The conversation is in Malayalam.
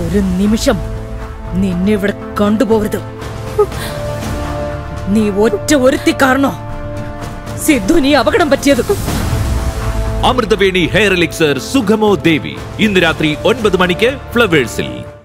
ഒരു നിമിഷം നിന്നെ ഇവിടെ കണ്ടുപോകരുത്. നീ ഒറ്റ ഒരുത്തി കാരണോ സിദ്ധു നീ അപകടം പറ്റിയത്. അമൃതവേണി ഹെയർ എലിക്സർ സുഗമോ ദേവി ഇന്ന് രാത്രി 9 മണിക്ക് ഫ്ലവേഴ്സിൽ.